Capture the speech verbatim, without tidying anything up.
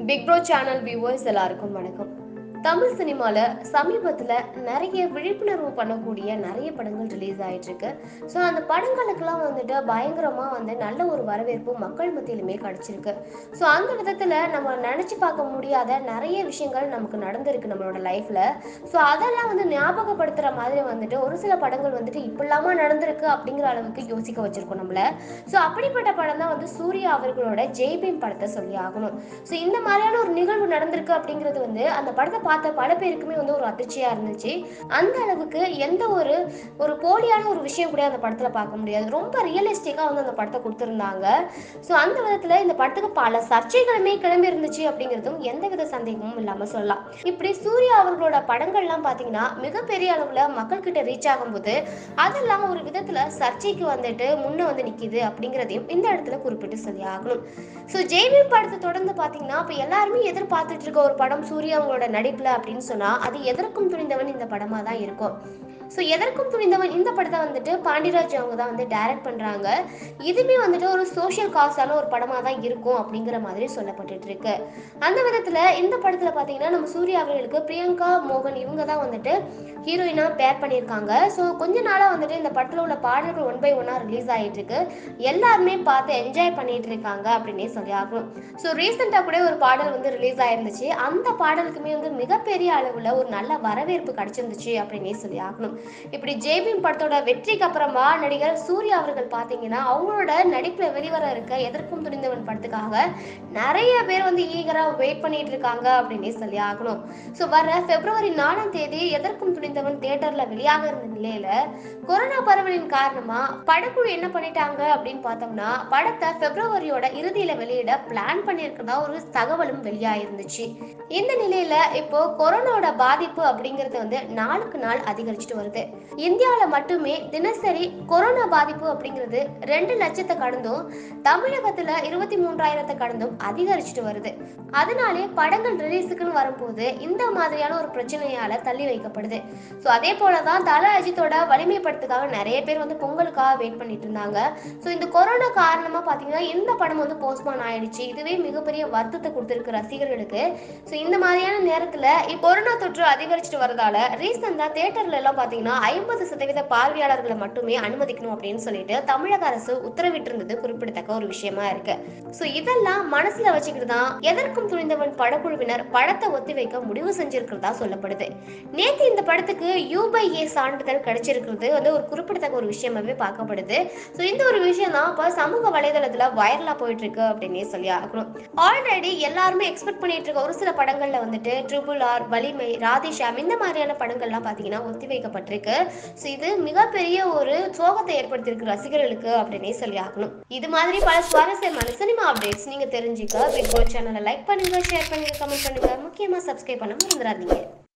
Big bro channel viewers எல்லாருக்கும் வணக்கம். தமிழ் சினிமால சமீபத்துல நிறைய விழிப்புணர்வு பண்ணக்கூடிய நிறைய படங்கள் ரிலீஸ் ஆயிட்டு இருக்கு. ஸோ அந்த படங்களுக்கெல்லாம் வந்துட்டு பயங்கரமா வந்து நல்ல ஒரு வரவேற்பு மக்கள் மத்தியிலுமே கிடைச்சிருக்கு. ஸோ அந்த விதத்துல நம்ம நினைச்சு பார்க்க முடியாத நிறைய விஷயங்கள் நமக்கு நடந்திருக்கு நம்மளோட லைஃப்ல. ஸோ அதெல்லாம் வந்து ஞாபகப்படுத்துற மாதிரி வந்துட்டு ஒரு சில படங்கள் வந்துட்டு இப்படிலாமா நடந்திருக்கு அப்படிங்கிற அளவுக்கு யோசிக்க வச்சிருக்கோம் நம்மள. ஸோ அப்படிப்பட்ட படம் தான் வந்து சூர்யா அவர்களோட ஜெய்பீம் படத்தை சொல்லி ஆகணும். ஸோ இந்த மாதிரியான ஒரு நிகழ்வு நடந்திருக்கு அப்படிங்கிறது வந்து அந்த படத்தை பார்த்த பல பேருக்குமே வந்து ஒரு அதிர்ச்சியா இருந்துச்சு. அந்த அளவுக்கு எந்த ஒரு ஒரு போலியான ஒரு விஷயம் கூட அந்த படத்துல பார்க்க முடியாது. ரொம்ப ரியலிஸ்டிக்கா வந்து அந்த படத்தை கொடுத்திருந்தாங்க. ஸோ அந்த விதத்துல இந்த படத்துக்கு பல சர்ச்சைகளுமே கிளம்பி இருந்துச்சு அப்படிங்கிறதும் எந்தவித சந்தேகமும் இல்லாம சொல்லலாம். இப்படி சூர்யா அவர்களோட படங்கள்லாம் பாத்தீங்கன்னா மிகப்பெரிய அளவுல மக்கள் கிட்ட ரீச் ஆகும்போது அதெல்லாம் ஒரு விதத்துல சர்ச்சைக்கு வந்துட்டு முன்ன வந்து நிக்குது அப்படிங்கிறதையும் இந்த இடத்துல குறிப்பிட்டு சொல்லி ஆகணும். ஸோ ஜெய்பீம் படத்தை தொடர்ந்து பாத்தீங்கன்னா இப்ப எல்லாருமே எதிர்பார்த்துட்டு இருக்க ஒரு படம் சூர்யா அவங்களோட நடிப்புல அப்படின்னு சொன்னா அது எதற்கும் துணிந்தவன் இந்த படமா தான் இருக்கும். ஸோ எதற்கும் துணிந்தவன் இந்த படத்தை வந்துட்டு பாண்டிராஜ் அவங்க தான் வந்து டைரக்ட் பண்றாங்க. இதுவுமே வந்துட்டு ஒரு சோஷியல் காசான ஒரு படமா தான் இருக்கும் அப்படிங்கிற மாதிரி சொல்லப்பட்டுட்டு இருக்கு. அந்த விதத்துல இந்த படத்துல பாத்தீங்கன்னா நம்ம சூர்யா அவர்களுக்கு பிரியங்கா மோகன் இவங்க தான் வந்துட்டு ஹீரோயினா பேர் பண்ணியிருக்காங்க. ஸோ கொஞ்ச நாளா வந்துட்டு இந்த படத்துல உள்ள பாடல்கள் ஒன் பை ஒன்னா ரிலீஸ் ஆயிட்டு இருக்கு. எல்லாருமே பார்த்து என்ஜாய் பண்ணிட்டு இருக்காங்க அப்படின்னே சொல்லி ஆகும். ஸோ ரீசெண்டா கூட ஒரு பாடல் வந்து ரிலீஸ் ஆயிருந்துச்சு. அந்த பாடலுக்குமே வந்து மிகப்பெரிய அளவுல ஒரு நல்ல வரவேற்பு கிடைச்சிருந்துச்சு அப்படின்னே சொல்லி ஆகணும். இப்படி ஜெய்பீம் படத்தோட வெற்றிக்கு அப்புறமா நடிகர் சூர்யா அவர்கள் பாத்தீங்கன்னா அவங்களோட நடிப்புல வெளிவர இருக்க எதற்கும் துணிந்தவன் படத்துக்காக நிறைய பேர் வந்து ஈகரா வெயிட் பண்ணிட்டு இருக்காங்க அப்படின்னே சொல்லி ஆகணும். ஸோ வர பிப்ரவரி நாலாம் தேதி எதற்கும் துணிந்தவன் தியேட்டர்ல வெளியாக இருந்த நிலையில கொரோனா பரவலின் காரணமா படக்குழு என்ன பண்ணிட்டாங்க அப்படின்னு பார்த்தோம்னா படத்தை பிப்ரவரியோட இறுதியில வெளியிட பிளான் பண்ணியிருக்கிறதா ஒரு தகவலும் வெளியாயிருந்துச்சு. இந்த நிலையில இப்போ கொரோனாவோட பாதிப்பு அப்படிங்கிறது வந்து நாளுக்கு நாள் அதிகரிச்சுட்டு வருது. இந்தியாவில மட்டுமே தினசரி கொரோனா பாதிப்பு அப்படிங்கிறது ரெண்டு லட்சத்தை கடந்தும் தமிழகத்துல இருபத்தி மூன்றாயிரத்தை கடந்தும் அதிகரிச்சுட்டு வருது. அதனாலே படங்கள் ரிலீஸுக்குன்னு வரும்போது இந்த மாதிரியான ஒரு பிரச்சனையால தள்ளி வைக்கப்படுது. ஸோ அதே போலதான் தல அஜித்தோட வலிமை படத்துக்காக நிறைய பேர் வந்து பொங்கலுக்காக வெயிட் பண்ணிட்டு இருந்தாங்க. ஸோ இந்த கொரோனா காரணமா பாத்தீங்கன்னா இந்த படம் வந்து போஸ்ட்பான் ஆயிடுச்சு. இதுவே மிகப்பெரிய வருத்தத்தை கொடுத்திருக்கு ரசிகர்களுக்கு. ஸோ இந்த மாதிரியான நேரத்துல இப்போ கொரோனா தொற்று அதிகரிச்சுட்டு வரதால ரீசெண்டா தியேட்டர்ல எல்லாம் பாத்தீங்கன்னா ஐம்பது சதவீத பார்வையாளர்களை மட்டுமே அனுமதிக்கணும் அப்படின்னு சொல்லிட்டு தமிழக அரசு உத்தரவிட்டு இருந்தது குறிப்பிடத்தக்க ஒரு விஷயமா இருக்கு. ஸோ இதெல்லாம் மனசுல வச்சுக்கிட்டு தான் எதற்கும் துணிந்தவன் படக்குழுவினர் படத்தை ஒத்தி வைக்க முடிவு செஞ்சிருக்கிறதா சொல்லப்படுது. நேத்து இந்த படத்துக்கு யூ பை ஏ சான்றிதழ் கிடைச்சிருக்கிறது வந்து ஒரு குறிப்பிடத்தக்க ஒரு விஷயமாவே பார்க்கப்படுது. ஸோ இந்த ஒரு விஷயம் தான் இப்போ சமூக வலைதளத்துல வைரலா போயிட்டு இருக்கு அப்படின்னே சொல்லி ஆகணும். ஆல்ரெடி எல்லாருமே எக்ஸ்பெக்ட் பண்ணிட்டு இருக்க ஒரு சில படங்கள்ல வந்துட்டு ட்ரிபிள் ஆர், வலிமை, ராதேஷாம் இந்த மாதிரியான படங்கள்லாம் பாத்தீங்கன்னா ஒத்தி வைக்கப்பட்டிருக்கு. ஸோ இது மிகப்பெரிய ஒரு சோகத்தை ஏற்படுத்தியிருக்கு ரசிகர்களுக்கு அப்படின்னே சொல்லி ஆகணும். இது மாதிரி பல சுவாரஸ்யமான சினிமா அப்டேட்ஸ் நீங்க தெரிஞ்சுக்க பிக் ப்ரோ சேனலை லைக் பண்ணுங்க, ஷேர் பண்ணுங்க, கமெண்ட் பண்ணுங்க, முக்கியமா சப்ஸ்கிரைப் பண்ண மறந்துடாதீங்க.